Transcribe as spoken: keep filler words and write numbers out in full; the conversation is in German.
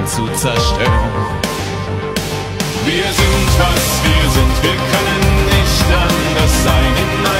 zu zerstören. Wir sind, was wir sind, wir können nicht anders sein. In